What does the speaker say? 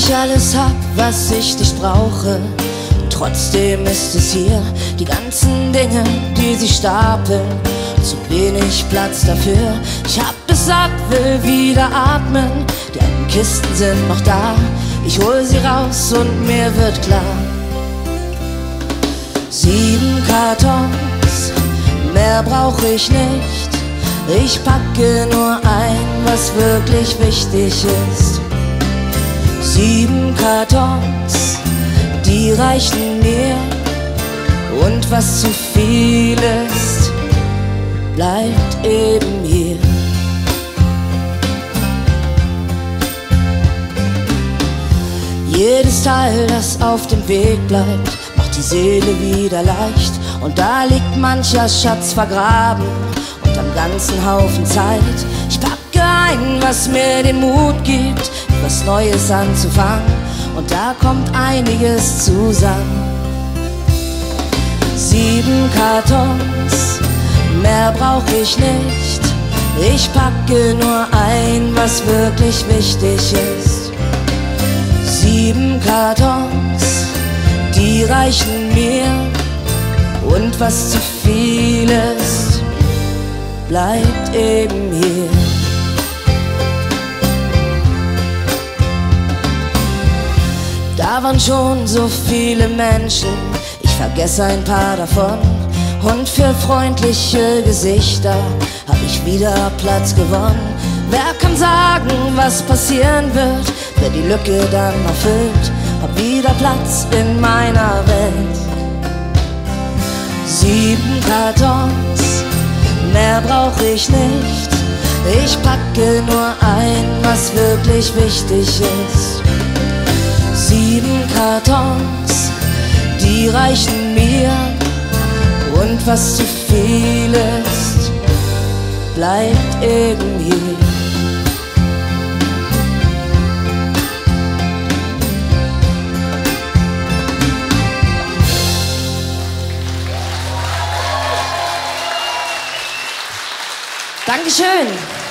ich alles hab, was ich nicht brauche, trotzdem ist es hier, die ganzen Dinge, die sich stapeln, zu wenig Platz dafür. Ich hab es satt, will wieder atmen, die alten Kisten sind noch da, ich hol sie raus und mir wird klar. 7 Kartons, mehr brauch ich nicht, ich packe nur ein, was wirklich wichtig ist. 7 Kartons, die reichen mir, und was zu viel ist, bleibt eben hier. Jedes Teil, das auf dem Weg bleibt, macht die Seele wieder leicht, und da liegt mancher Schatz vergraben unterm ganzen Haufen Zeit. Ich packe ein, was mir den Mut gibt, was Neues anzufangen, und da kommt einiges zusammen. 7 Kartons, mehr brauch ich nicht, ich packe nur ein, was wirklich wichtig ist. 7 Kartons, die reichen mir, und was zu viel ist, bleibt eben hier. Da waren schon so viele Menschen, ich vergesse ein paar davon, und für freundliche Gesichter hab ich wieder Platz gewonnen. Wer kann sagen, was passieren wird, wer die Lücke dann erfüllt, hab wieder Platz in meiner Welt. 7 Kartons, mehr brauch ich nicht, ich packe nur ein, was wirklich wichtig ist. 7 Kartons, die reichen mir, und was zu viel ist, bleibt eben hier. Dankeschön.